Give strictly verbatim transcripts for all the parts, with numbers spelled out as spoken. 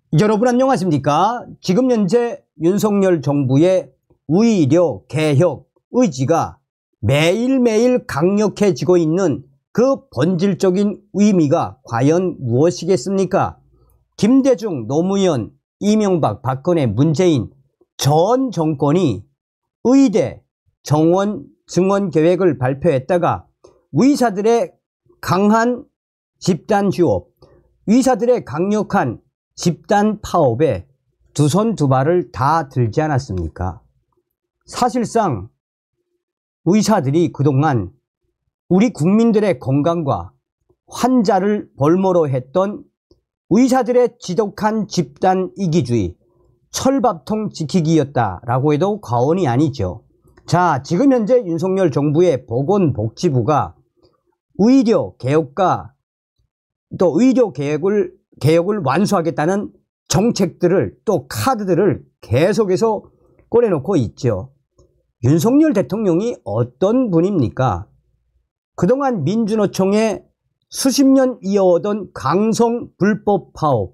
여러분 안녕하십니까? 지금 현재 윤석열 정부의 의료 개혁 의지가 매일매일 강력해지고 있는 그 본질적인 의미가 과연 무엇이겠습니까? 김대중, 노무현, 이명박, 박근혜, 문재인 전 정권이 의대 정원 증원 계획을 발표했다가 의사들의 강한 집단 휴업, 의사들의 강력한 집단 파업에 두 손 두 발을 다 들지 않았습니까? 사실상 의사들이 그동안 우리 국민들의 건강과 환자를 볼모로 했던 의사들의 지독한 집단 이기주의, 철밥통 지키기였다라고 해도 과언이 아니죠. 자, 지금 현재 윤석열 정부의 보건복지부가 의료 개혁과 또 의료 개혁을 개혁을 완수하겠다는 정책들을 또 카드들을 계속해서 꺼내놓고 있죠. 윤석열 대통령이 어떤 분입니까? 그동안 민주노총에 수십 년 이어오던 강성 불법 파업,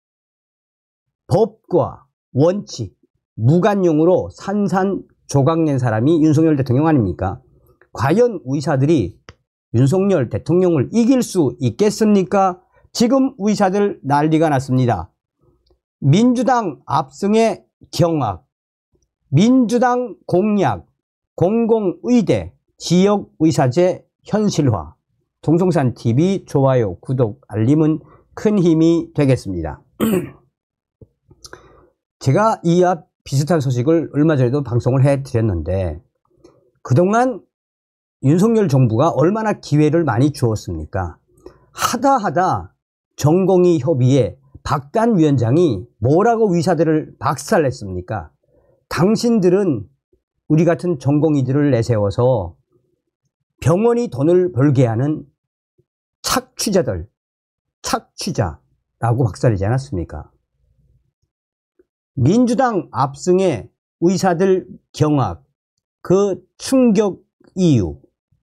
법과 원칙, 무관용으로 산산조각낸 사람이 윤석열 대통령 아닙니까? 과연 의사들이 윤석열 대통령을 이길 수 있겠습니까? 지금 의사들 난리가 났습니다. 민주당 압승의 경악, 민주당 공약, 공공의대, 지역의사제 현실화. 동성산티비 좋아요, 구독, 알림은 큰 힘이 되겠습니다. 제가 이와 비슷한 소식을 얼마 전에도 방송을 해드렸는데 그동안 윤석열 정부가 얼마나 기회를 많이 주었습니까? 하다 하다 전공의 협의회 박단 위원장이 뭐라고 의사들을 박살냈습니까? 당신들은 우리 같은 전공의들을 내세워서 병원이 돈을 벌게 하는 착취자들, 착취자라고 박살내지 않았습니까? 민주당 압승의 의사들 경악, 그 충격 이유.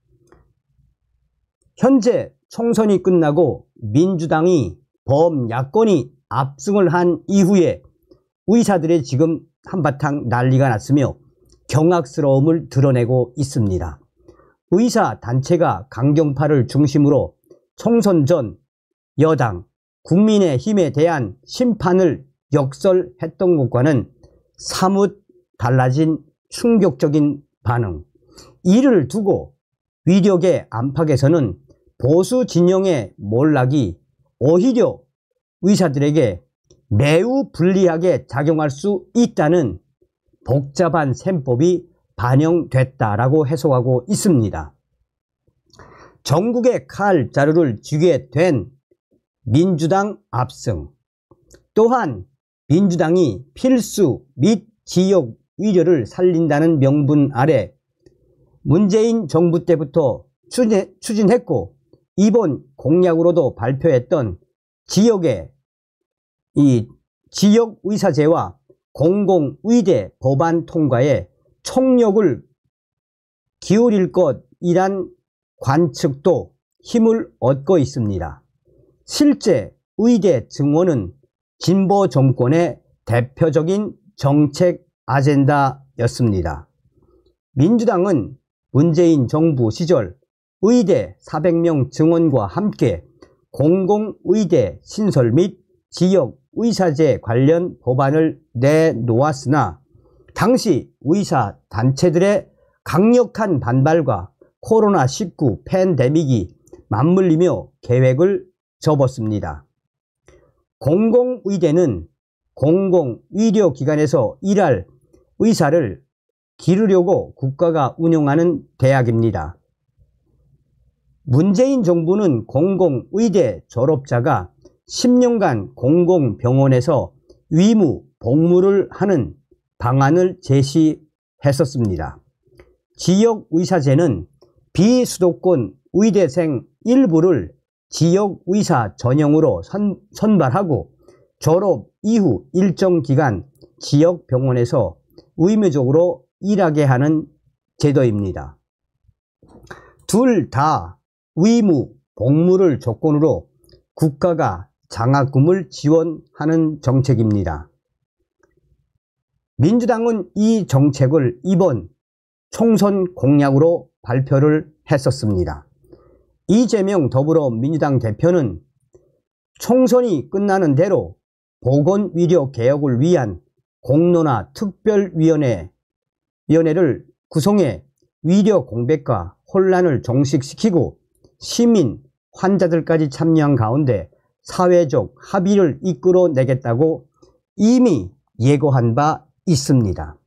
현재 총선이 끝나고 민주당이 범야권이 압승을 한 이후에 의사들의 지금 한바탕 난리가 났으며 경악스러움을 드러내고 있습니다. 의사 단체가 강경파를 중심으로 총선 전 여당 국민의힘에 대한 심판을 역설했던 것과는 사뭇 달라진 충격적인 반응. 이를 두고 위력의 안팎에서는 보수 진영의 몰락이 오히려 의사들에게 매우 불리하게 작용할 수 있다는 복잡한 셈법이 반영됐다라고 해석하고 있습니다. 전국의 칼자루를 쥐게 된 민주당 압승, 또한 민주당이 필수 및 지역 의료를 살린다는 명분 아래 문재인 정부 때부터 추진했고 이번 공약으로도 발표했던 지역의 이 지역의사제와 공공의대 법안 통과에 총력을 기울일 것이란 관측도 힘을 얻고 있습니다. 실제 의대 증원은 진보 정권의 대표적인 정책 아젠다였습니다. 민주당은 문재인 정부 시절 의대 사백 명 증원과 함께 공공의대 신설 및 지역의사제 관련 법안을 내놓았으나 당시 의사단체들의 강력한 반발과 코로나 십구 팬데믹이 맞물리며 계획을 접었습니다. 공공의대는 공공의료기관에서 일할 의사를 기르려고 국가가 운영하는 대학입니다. 문재인 정부는 공공의대 졸업자가 십 년간 공공병원에서 의무 복무를 하는 방안을 제시했었습니다. 지역의사제는 비수도권 의대생 일부를 지역의사 전형으로 선, 선발하고 졸업 이후 일정 기간 지역병원에서 의무적으로 일하게 하는 제도입니다. 둘 다 의무 복무를 조건으로 국가가 장학금을 지원하는 정책입니다. 민주당은 이 정책을 이번 총선 공약으로 발표를 했었습니다. 이재명 더불어민주당 대표는 총선이 끝나는 대로 보건의료 개혁을 위한 공론화 특별위원회, 위원회를 구성해 의료 공백과 혼란을 종식시키고 시민, 환자들까지 참여한 가운데 사회적 합의를 이끌어내겠다고 이미 예고한 바 있습니다.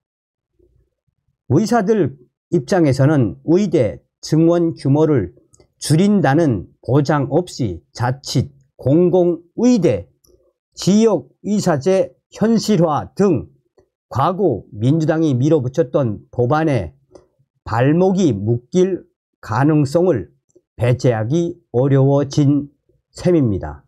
의사들 입장에서는 의대 증원 규모를 줄인다는 보장 없이 자칫 공공의대, 지역의사제 현실화 등 과거 민주당이 밀어붙였던 법안에 발목이 묶일 가능성을 배제하기 어려워진 셈입니다.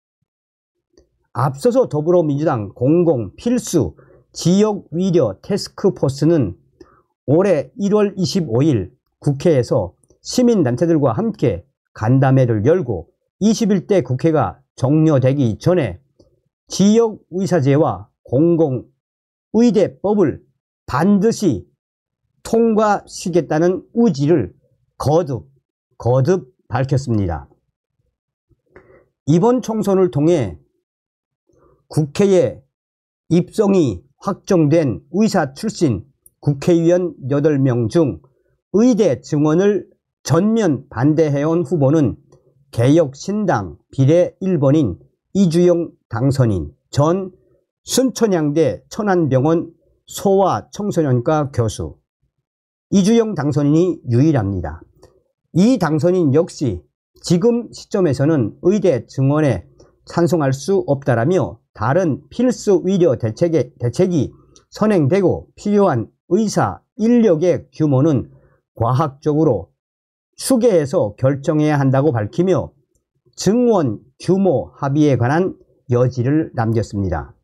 앞서서 더불어민주당 공공필수 지역의료 태스크포스는 올해 일월 이십오일 국회에서 시민단체들과 함께 간담회를 열고 이십일 대 국회가 종료되기 전에 지역의사제와 공공의대법을 반드시 통과시키겠다는 의지를 거듭 거듭 밝혔습니다. 이번 총선을 통해 국회에 입성이 확정된 의사 출신 국회의원 여덟 명 중 의대 증원을 전면 반대해온 후보는 개혁신당 비례 일 번인 이주영 당선인, 전 순천향대 천안병원 소아청소년과 교수, 이주영 당선인이 유일합니다. 이 당선인 역시 지금 시점에서는 의대 증원에 찬성할 수 없다라며 다른 필수 의료 대책에, 대책이 선행되고 필요한 의사 인력의 규모는 과학적으로 추계해서 결정해야 한다고 밝히며 증원 규모 합의에 관한 여지를 남겼습니다.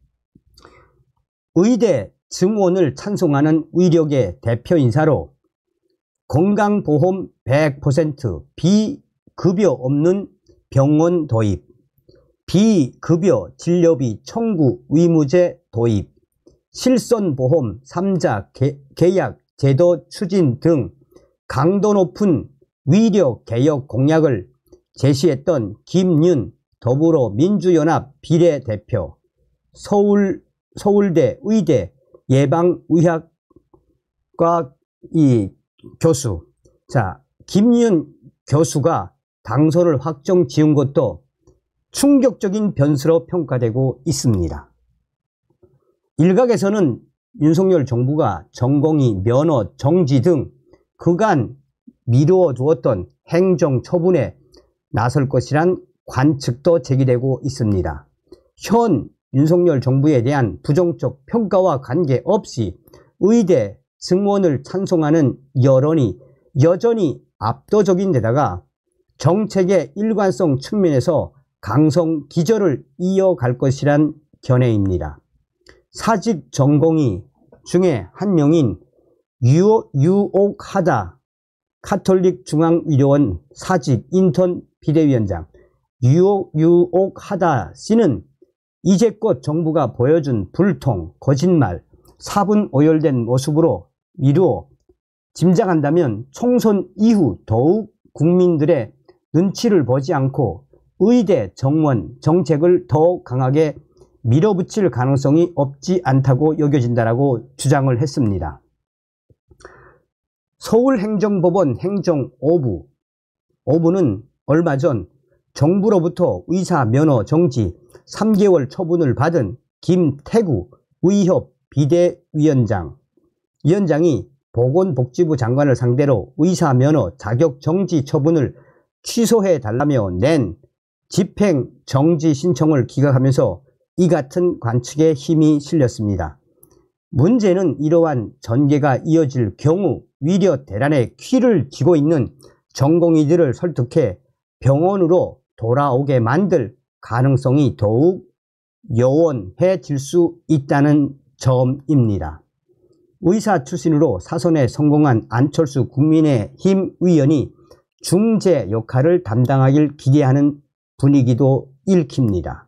의대 증원을 찬성하는 의료계 대표 인사로 건강보험 백 퍼센트 비급여 없는 병원 도입, 비급여 진료비 청구 의무제 도입, 실손보험 삼자 계약 제도 추진 등 강도 높은 의료 개혁 공약을 제시했던 김윤 더불어민주연합 비례대표, 서울, 서울대 의대 예방의학과 이 교수, 자, 김윤 교수가 당선을 확정 지은 것도 충격적인 변수로 평가되고 있습니다. 일각에서는 윤석열 정부가 전공의 면허 정지 등 그간 미루어 두었던 행정 처분에 나설 것이란 관측도 제기되고 있습니다. 현 윤석열 정부에 대한 부정적 평가와 관계없이 의대 증원을 찬성하는 여론이 여전히 압도적인 데다가 정책의 일관성 측면에서 강성 기조를 이어갈 것이란 견해입니다. 사직 전공의 중에 한 명인 유, 유옥하다 카톨릭 중앙의료원 사직 인턴 비대위원장 유, 유옥하다 씨는 이제껏 정부가 보여준 불통, 거짓말, 사분오열된 모습으로 미루어 짐작한다면 총선 이후 더욱 국민들의 눈치를 보지 않고 의대 정원 정책을 더 강하게 밀어붙일 가능성이 없지 않다고 여겨진다라고 주장을 했습니다. 서울행정법원 행정 오 부, 오 부는 얼마 전 정부로부터 의사 면허 정지 삼 개월 처분을 받은 김태구 의협 비대위원장, 위원장이 보건복지부 장관을 상대로 의사 면허 자격 정지 처분을 취소해 달라며 낸 집행 정지 신청을 기각하면서 이 같은 관측에 힘이 실렸습니다. 문제는 이러한 전개가 이어질 경우 위려 대란의 키를 쥐고 있는 전공의들을 설득해 병원으로 돌아오게 만들 가능성이 더욱 요원해질 수 있다는 점입니다. 의사 출신으로 사선에 성공한 안철수 국민의힘 의원이 중재 역할을 담당하길 기대하는 분위기도 읽힙니다.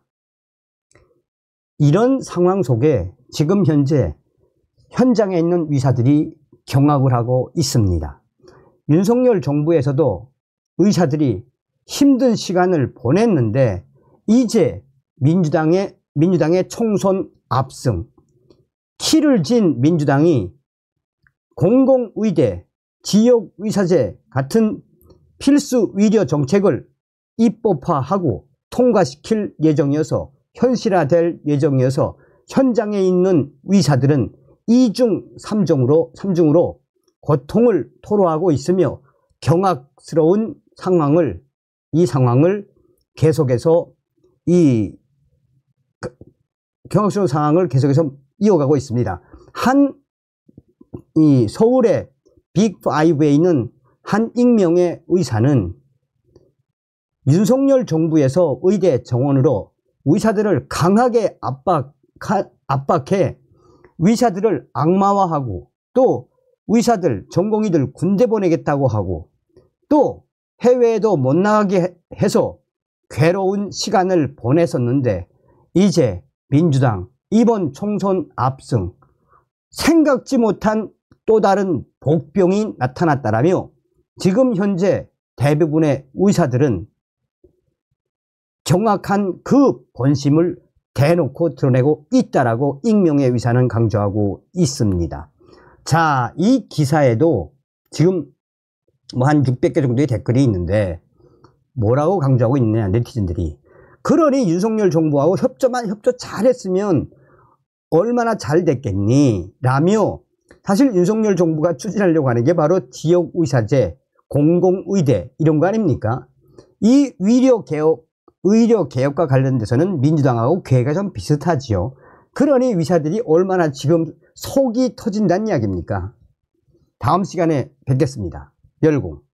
이런 상황 속에 지금 현재 현장에 있는 의사들이 경악을 하고 있습니다. 윤석열 정부에서도 의사들이 힘든 시간을 보냈는데 이제 민주당의, 민주당의 총선 압승, 키를 진 민주당이 공공의대, 지역의사제 같은 필수 의료 정책을 입법화하고 통과시킬 예정이어서 현실화될 예정이어서 현장에 있는 의사들은 이중 삼중으로 삼중으로 고통을 토로하고 있으며 경악스러운 상황을 이 상황을 계속해서 이 경악스러운 상황을 계속해서 이어가고 있습니다. 한 이 서울의 빅파이브에 있는 한 익명의 의사는 윤석열 정부에서 의대 정원으로 의사들을 강하게 압박, 압박해 의사들을 악마화하고 또 의사들, 전공의들 군대 보내겠다고 하고 또 해외에도 못 나가게 해서 괴로운 시간을 보냈었는데 이제 민주당 이번 총선 압승 생각지 못한 또 다른 복병이 나타났다라며 지금 현재 대부분의 의사들은 정확한 그 본심을 대놓고 드러내고 있다라고 익명의 의사는 강조하고 있습니다. 자, 이 기사에도 지금 뭐 한 육백 개 정도의 댓글이 있는데 뭐라고 강조하고 있느냐, 네티즌들이. 그러니 윤석열 정부하고 협조만 협조 잘했으면 얼마나 잘 됐겠니? 라며 사실 윤석열 정부가 추진하려고 하는 게 바로 지역의사제, 공공의대 이런 거 아닙니까? 이 의료개혁, 의료개혁과 관련돼서는 민주당하고 궤가 좀 비슷하지요. 그러니 의사들이 얼마나 지금 속이 터진다는 이야기입니까? 다음 시간에 뵙겠습니다. 열공.